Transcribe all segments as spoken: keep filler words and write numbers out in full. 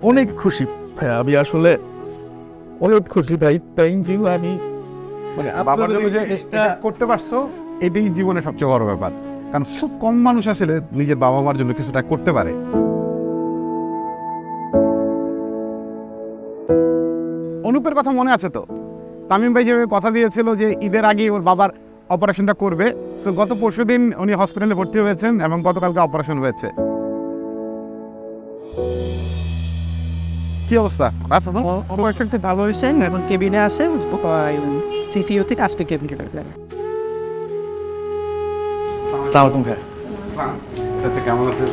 অনেক খুশি ভাই, আমি আসলে অনেক খুশি ভাই। Thank you. আমি মানে বাবার জন্য যে এটা করতে পারছো এটাই জীবনের সবচেয়ে বড় ব্যাপার, কারণ খুব কম মানুষ আসলে নিজের বাবা মার জন্য কিছুটা করতে পারে। অনুপের কথা মনে আছে তো? তামিম ভাই যেভাবে কথা দিয়েছিল যে ঈদের আগে ওর বাবার অপারেশনটা করবে, সো গত পরশু দিন উনি হসপিটালে ভর্তি হয়েছেন এবং গতকালকে অপারেশন হয়েছে। কি অবস্থা? অপারেশনটা ভালো হয়েছে, এখন কেবিনে আছে, সিসিইউতে কাজটা কেবিন কেটে গেল। আসসালামু আলাইকুম ভাই। আচ্ছা, কেমন আছেন?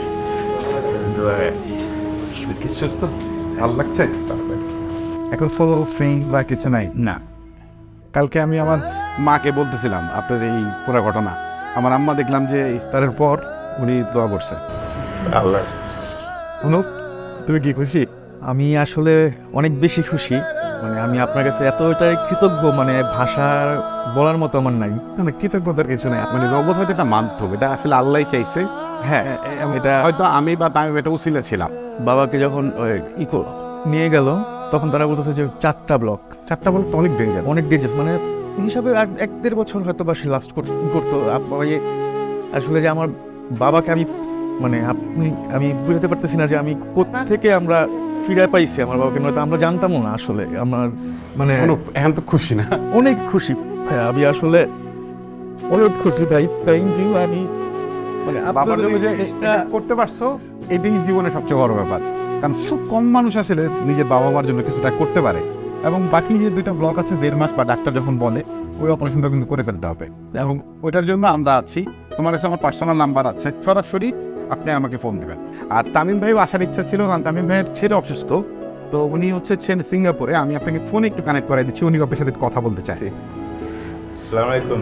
কিছু সুস্থ ভালো লাগছে? এখন ফলো ফ্রি বা কিছু নাই না? কালকে আমি আমার মাকে বলতেছিলাম আপনার এই পুরো ঘটনা। আমার আম্মা দেখলাম যে ইফতারের পর উনি দোয়া করছে। আল্লাহ। অনুপ, তুমি কি খুশি? আমি আসলে অনেক বেশি খুশি। মানে আমি আপনার কাছে এতটাই কৃতজ্ঞ, মানে ভাষা বলার মতো আমার নাই। না, কৃতজ্ঞতার কিছু নেই। মানে নগদ হয়তো এটা মানতে হবে, এটা আসলে আল্লাহ চাইছে। হ্যাঁ, এটা হয়তো আমি বা তামিম এটা উছিলা ছিলাম। বাবাকে যখন ইকো নিয়ে গেল তখন তারা বলতেছে যে চারটা ব্লক চারটা ব্লক তো অনেক ডেঞ্জার, অনেক ডেঞ্জার। মানে হিসাবে এক দেড় বছর হয়তো বা সে লাস্ট করতো। আসলে যে আমার বাবাকে আমি মানে আপনি আমি বুঝতে পারতেছি না যে আমি কোত্থেকে আমরা ফিরে পাইছি আমার বাবাকে, নয়তো আমরা জানতামও না আসলে। আমার মানে এখন তো খুশি না? অনেক খুশি ভাই, আমি আসলে অনেক খুশি ভাই। Thank you. আমি মানে বাবার জন্য যে এটা করতে পারছো এটাই জীবনের সবচেয়ে বড় ব্যাপার, কারণ খুব কম মানুষ আসলে নিজের বাবা মার জন্য কিছুটা করতে পারে। এবং বাকি যে দুইটা ব্লক আছে দেড় মাস বা ডাক্তার যখন বলে ওই অপারেশনটা কিন্তু করে ফেলতে হবে, এবং ওইটার জন্য আমরা আছি। তোমার কাছে আমার পার্সোনাল নাম্বার আছে, সরাসরি আপনি আমাকে ফোন দেবেন। আর তামিম ভাইও আসার ইচ্ছা ছিল, কারণ তামিম ভাইয়ের ছেলে অসুস্থ, তো উনি হচ্ছে সিঙ্গাপুরে। আমি আপনাকে ফোনে একটু কানেক্ট করে দিচ্ছি, উনি আপনার সাথে কথা বলতে চাই। আসসালামু আলাইকুম।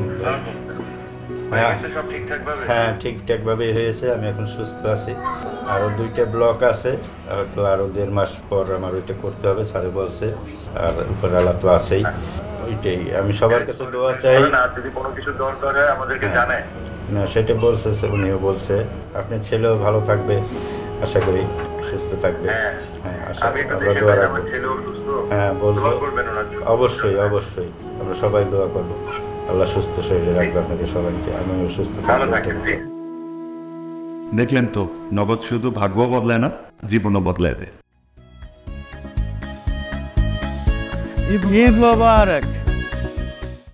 হ্যাঁ, ঠিকঠাক ভাবে হয়েছে, আমি এখন সুস্থ আছি। আরও দুইটা ব্লক আছে, তো আরও দেড় মাস পর আমার ওইটা করতে হবে স্যারে বলছে, আর উপর আলা তো আছেই। ওইটাই আমি সবার কাছে দোয়া চাই। যদি কোনো কিছু দরকার হয় আমাদেরকে জানায়। না, সেটা বলছে, উনিও বলছে আপনার ছেলেও ভালো থাকবে, আশা করি সুস্থ থাকবে। হ্যাঁ, আশা আমরা দোয়া রাখবো। হ্যাঁ, বলবো, অবশ্যই অবশ্যই আমরা সবাই দোয়া করবো। আল্লাহ সুস্থ শরীরে রাখবে আপনাকে সবাইকে, আমিও সুস্থ থাকবো। দেখলেন তো, নগদ শুধু ভাগ্য বদলায় না, জীবনও বদলায় দেয়। ঈদ মুবারক।